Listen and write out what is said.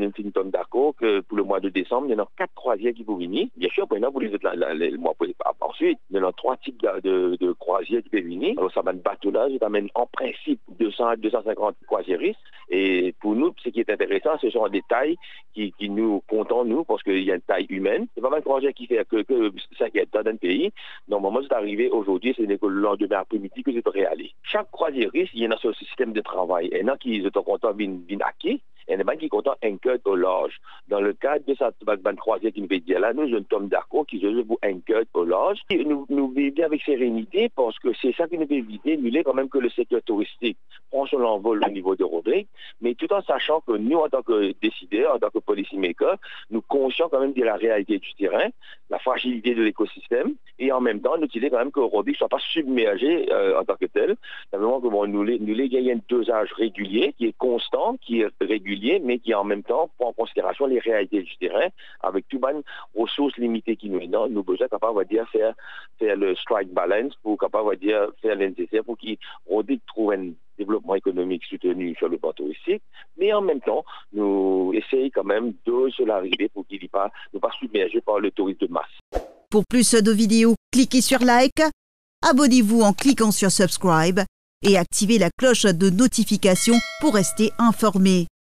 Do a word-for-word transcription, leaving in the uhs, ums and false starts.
nous sommes d'accord que pour le mois de décembre, il y en a quatre croisières qui vont venir. Bien sûr, maintenant, vous les êtes là, là, le mois ensuite, il y en a trois types de, de, de croisières qui peuvent venir. Alors, ça va être bateau là, ça amène en principe deux cents à deux cent cinquante croisiéristes. Et pour nous, ce qui est intéressant, ce sont des tailles qui, qui nous comptent, nous, parce qu'il y a une taille humaine. C'est pas mal de croisières qui fait que, que ça qui est dans un pays. Normalement, c'est arrivé aujourd'hui, c'est le lendemain après-midi que je devrais aller. Chaque croisiériste, il y a un système de travail. Il y en a qui sont contents de acquis. Et les gens qui sont contents un cœur au large. Dans le cadre de cette bande croisière qui nous veut dire là, nous, je sommes d'accord qu'ils ont pour un cœur au large. Nous, nous vivons avec sérénité parce que c'est ça qui nous veut éviter, nous, quand même que le secteur touristique prend son envol au niveau de Rodrigue, mais tout en sachant que nous, en tant que décideurs, en tant que policymakers, nous conscients quand même de la réalité du terrain, la fragilité de l'écosystème, et en même temps, nous disons quand même que Rodrigue ne soit pas submergé euh, en tant que tel. Simplement que bon, nous, nous, il y a un dosage régulier qui est constant, qui est régulier, mais qui en même temps prend en considération les réalités du terrain, avec tout les ressources limitées qui nous ont, nous besoin capable de dire faire faire le strike balance pour capable de dire faire le nécessaire pour qu'il trouve un développement économique soutenu sur le plan touristique, mais en même temps nous essayons quand même de se l'arriver pour qu'il ne pas ne pas submergé par le tourisme de masse. Pour plus de vidéos, cliquez sur like, abonnez-vous en cliquant sur subscribe et activez la cloche de notification pour rester informé.